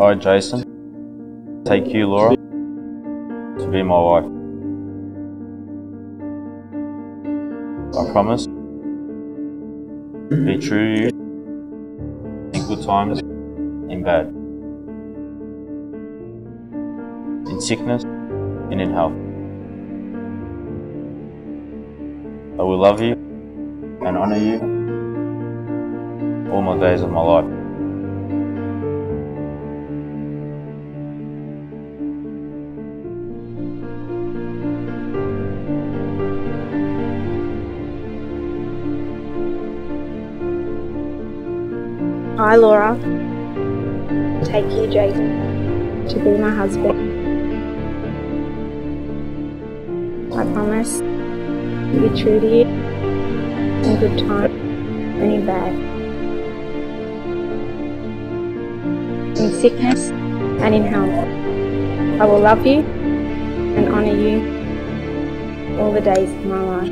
I, Jason, take you, Laura, to be my wife. I promise to be true to you in good times, in bad, in sickness and in health. I will love you and honour you all my days of my life. I, Laura, take you, Jason, to be my husband. I promise to be true to you in good times and in bad, in sickness and in health. I will love you and honour you all the days of my life.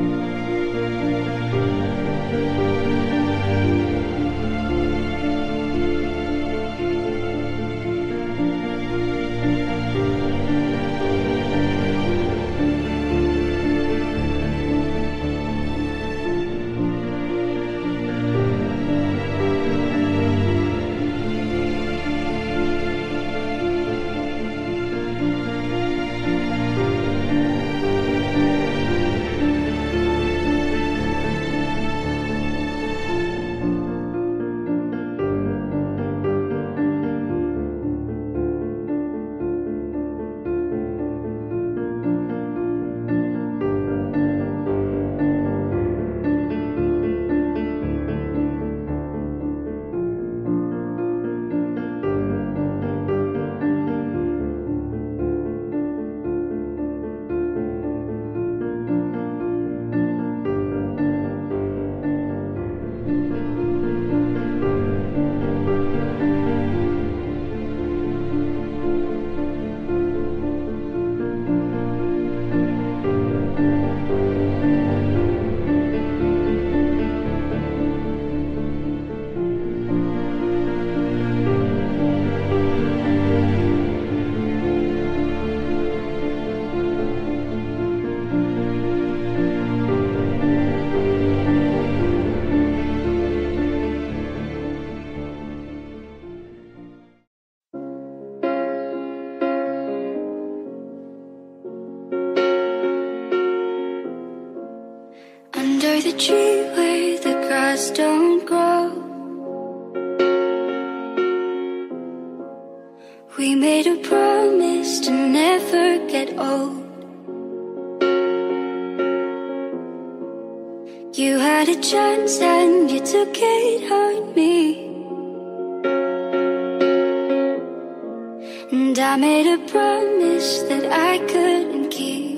Under the tree where the grass don't grow, we made a promise to never get old. You had a chance and you took it on me, and I made a promise that I couldn't keep.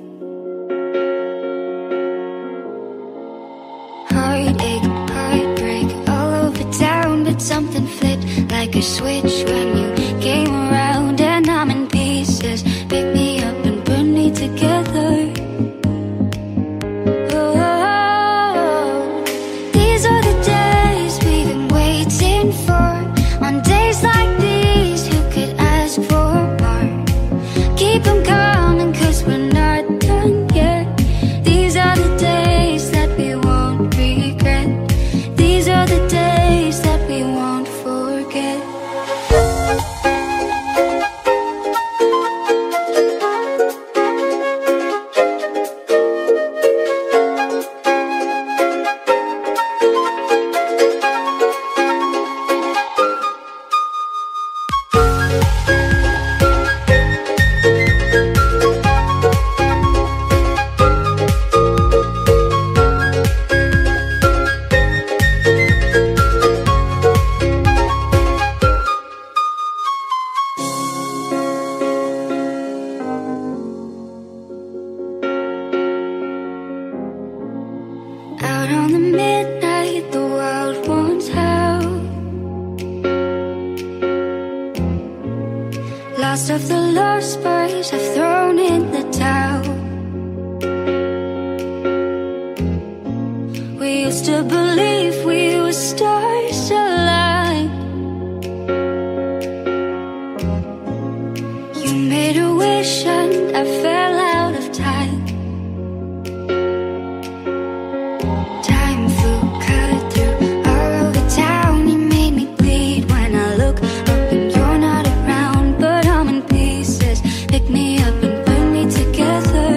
Heartache, heartbreak all over town, but something flipped like a switch when you came around. And I'm in pieces, pick me up and put me together. Oh, these are the days we've been waiting for. On days like these, who could ask for more? Keep them coming, 'cause we're not done yet. These are the days that we won't regret. These are the days that we won't forget. Out on the midnight, the world wants help. Last of the lost boys have thrown in the towel. We used to believe we were stars aligned, a wish and I fell out of time. Time flew cut through all over town. You made me bleed when I look up and you're not around. But I'm in pieces, pick me up and put me together.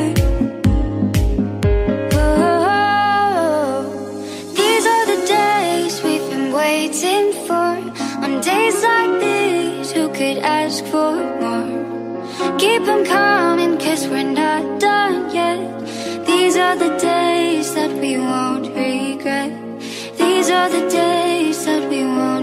Whoa. These are the days we've been waiting for. On days like these, who could ask for more? Keep them coming, 'cause we're not done yet. These are the days that we won't regret. These are the days that we won't